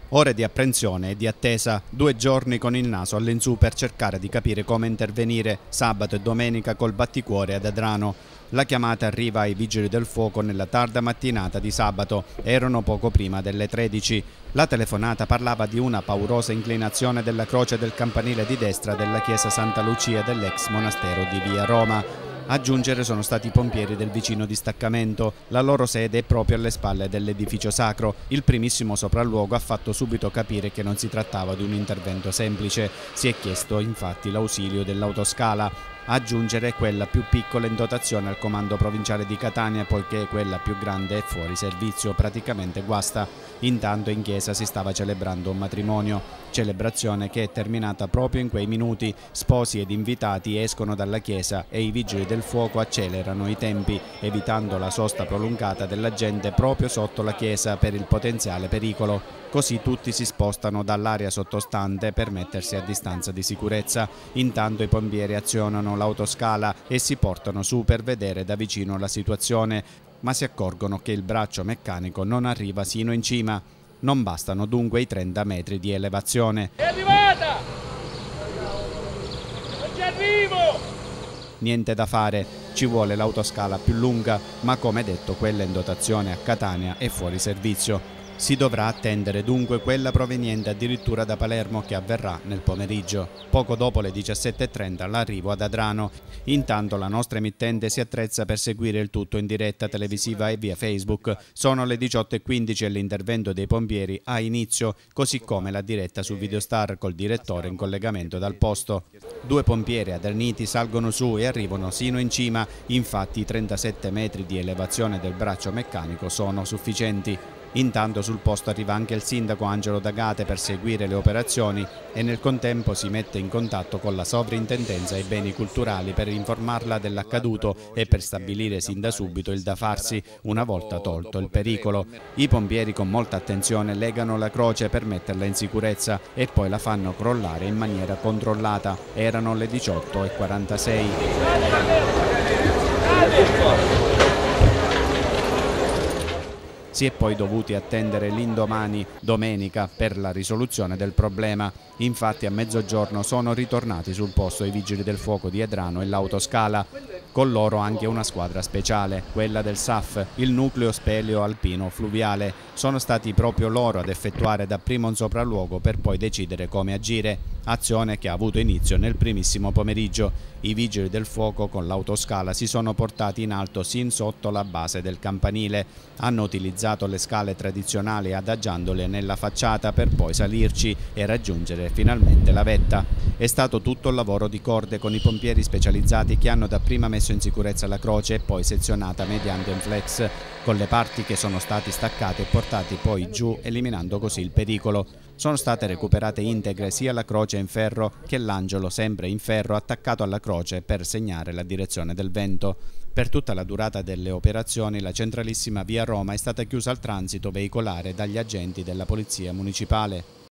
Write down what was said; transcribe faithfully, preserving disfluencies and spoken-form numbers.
Ore di apprensione e di attesa, due giorni con il naso all'insù per cercare di capire come intervenire sabato e domenica col batticuore ad Adrano. La chiamata arriva ai vigili del fuoco nella tarda mattinata di sabato, erano poco prima delle tredici. La telefonata parlava di una paurosa inclinazione della croce del campanile di destra della chiesa Santa Lucia dell'ex monastero di Via Roma. A giungere sono stati i pompieri del vicino distaccamento. La loro sede è proprio alle spalle dell'edificio sacro. Il primissimo sopralluogo ha fatto subito capire che non si trattava di un intervento semplice. Si è chiesto infatti l'ausilio dell'autoscala. A giungere quella più piccola in dotazione al comando provinciale di Catania, poiché quella più grande è fuori servizio, praticamente guasta. Intanto in chiesa si stava celebrando un matrimonio, celebrazione che è terminata proprio in quei minuti. Sposi ed invitati escono dalla chiesa e i vigili del fuoco accelerano i tempi, evitando la sosta prolungata della gente proprio sotto la chiesa per il potenziale pericolo. Così tutti si spostano dall'area sottostante per mettersi a distanza di sicurezza. Intanto i pompieri azionano l'autoscala e si portano su per vedere da vicino la situazione, ma si accorgono che il braccio meccanico non arriva sino in cima. Non bastano dunque i trenta metri di elevazione. È arrivata! Non ci arrivo! Niente da fare, ci vuole l'autoscala più lunga, ma come detto quella in dotazione a Catania è fuori servizio. Si dovrà attendere dunque quella proveniente addirittura da Palermo, che avverrà nel pomeriggio. Poco dopo le diciassette e trenta l'arrivo ad Adrano. Intanto la nostra emittente si attrezza per seguire il tutto in diretta televisiva e via Facebook. Sono le diciotto e quindici e l'intervento dei pompieri ha inizio, così come la diretta su Videostar col direttore in collegamento dal posto. Due pompieri aderniti salgono su e arrivano sino in cima, infatti i trentasette metri di elevazione del braccio meccanico sono sufficienti. Intanto sul posto arriva anche il sindaco Angelo D'Agate per seguire le operazioni e nel contempo si mette in contatto con la sovrintendenza ai beni culturali per informarla dell'accaduto e per stabilire sin da subito il da farsi una volta tolto il pericolo. I pompieri con molta attenzione legano la croce per metterla in sicurezza e poi la fanno crollare in maniera controllata. Erano le diciotto e quarantasei. Si è poi dovuti attendere l'indomani, domenica, per la risoluzione del problema. Infatti a mezzogiorno sono ritornati sul posto i vigili del fuoco di Adrano e l'autoscala. Con loro anche una squadra speciale, quella del S A F, il nucleo speleo alpino fluviale. Sono stati proprio loro ad effettuare dapprima un sopralluogo per poi decidere come agire. Azione che ha avuto inizio nel primissimo pomeriggio. I vigili del fuoco con l'autoscala si sono portati in alto sin sotto la base del campanile. Hanno utilizzato le scale tradizionali adagiandole nella facciata per poi salirci e raggiungere finalmente la vetta. È stato tutto il lavoro di corde con i pompieri specializzati che hanno dapprima messo in sicurezza la croce e poi sezionata mediante un flex, con le parti che sono stati staccate e portati poi giù, eliminando così il pericolo. Sono state recuperate integre sia la croce in ferro che l'angelo sempre in ferro attaccato alla croce per segnare la direzione del vento. Per tutta la durata delle operazioni la centralissima via Roma è stata chiusa al transito veicolare dagli agenti della polizia municipale.